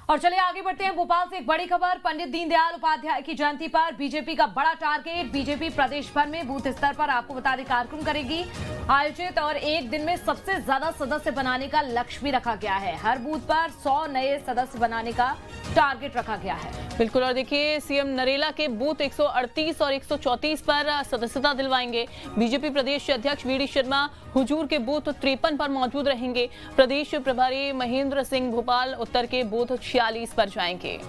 और चलिए आगे बढ़ते हैं। भोपाल से एक बड़ी खबर। पंडित दीनदयाल उपाध्याय की जयंती पर बीजेपी का बड़ा टारगेट। बीजेपी प्रदेश भर में बूथ स्तर पर आपको बता दें कार्यक्रम करेगी आयोजित और एक दिन में सबसे ज्यादा सदस्य बनाने का लक्ष्य भी रखा गया है। हर बूथ पर 100 नए सदस्य बनाने का टारगेट रखा गया है। बिल्कुल। और देखिए सीएम नरेला के बूथ 138 और 134 पर सदस्यता दिलवाएंगे। बीजेपी प्रदेश अध्यक्ष वीडी शर्मा हुजूर के बूथ 53 पर मौजूद रहेंगे। प्रदेश प्रभारी महेंद्र सिंह भोपाल उत्तर के बूथ 46 पर जाएंगे।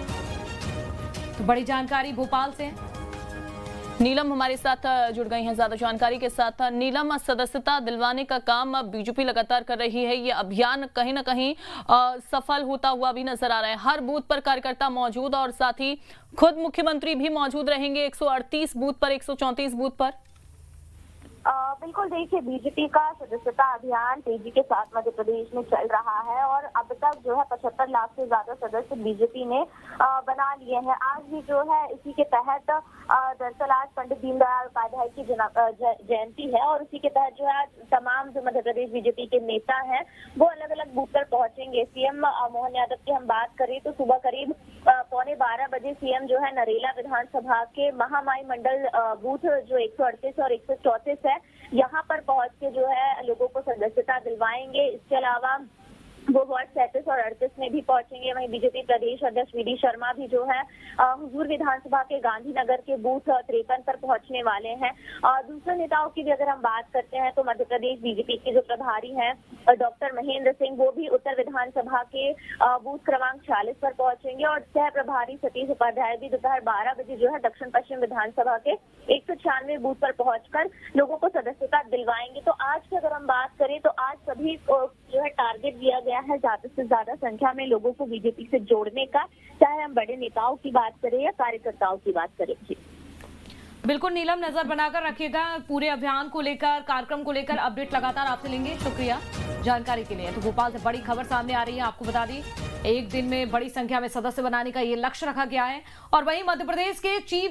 तो बड़ी जानकारी भोपाल से। नीलम हमारे साथ जुड़ गई हैं ज्यादा जानकारी के साथ। नीलम, सदस्यता दिलवाने का काम बीजेपी लगातार कर रही है। ये अभियान कहीं ना कहीं सफल होता हुआ भी नजर आ रहा है। हर बूथ पर कार्यकर्ता मौजूद और साथ ही खुद मुख्यमंत्री भी मौजूद रहेंगे। 138 बूथ पर, 134 बूथ पर। बिल्कुल, देखिए बीजेपी का सदस्यता अभियान तेजी के साथ मध्य प्रदेश में चल रहा है और अब तक जो है 75 लाख से ज्यादा सदस्य बीजेपी ने बना लिए हैं। आज भी जो है इसी के तहत दरअसल आज पंडित दीनदयाल उपाध्याय की जयंती है और उसी के तहत जो है तमाम जो मध्य प्रदेश बीजेपी के नेता हैं वो अलग अलग बूथ पर पहुंचेंगे। सीएम मोहन यादव की हम बात करें तो सुबह करीब 11:15 बजे सीएम जो है नरेला विधानसभा के महामाई मंडल बूथ जो 138 और 134 है यहाँ पर पहुंच के जो है लोगों को सदस्यता दिलवाएंगे। इसके अलावा वो वार्ड 37 और 38 में भी पहुंचेंगे। वहीं बीजेपी प्रदेश अध्यक्ष वीडी शर्मा भी जो है हुजूर विधानसभा के गांधीनगर के बूथ 53 पर पहुंचने वाले हैं। दूसरे नेताओं की भी अगर हम बात करते हैं तो मध्य प्रदेश बीजेपी के जो प्रभारी हैं डॉक्टर महेंद्र सिंह वो भी उत्तर विधानसभा के बूथ क्रमांक 46 पर पहुंचेंगे और सह प्रभारी सतीश उपाध्याय भी दोपहर 12 बजे जो है दक्षिण पश्चिम विधानसभा के 196 बूथ पर पहुंचकर लोगों को सदस्यता दिलवाएंगे। तो आज की अगर हम बात करें तो आज सभी को जो है टारगेट दिया गया है ज्यादा से ज्यादा संख्या में लोगों को बीजेपी से जोड़ने का, चाहे हम बड़े नेताओं की बात करें या कार्यकर्ताओं की बात करें। जी बिल्कुल नीलम, नजर बनाकर रखिएगा। पूरे अभियान को लेकर, कार्यक्रम को लेकर अपडेट लगातार आपसे लेंगे। शुक्रिया जानकारी के लिए। तो भोपाल से बड़ी खबर सामने आ रही है। आपको बता दी एक दिन में बड़ी संख्या में सदस्य बनाने का ये लक्ष्य रखा गया है। और वहीं मध्य प्रदेश के चीफ